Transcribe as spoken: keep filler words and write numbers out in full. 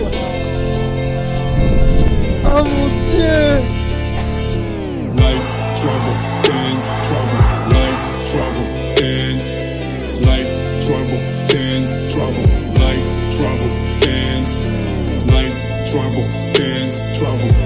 Oh mon Dieu! Life, travel, ends, travel. Life, travel, ends. Life, travel, ends, travel. Life, travel, ends. Life, travel, ends, travel.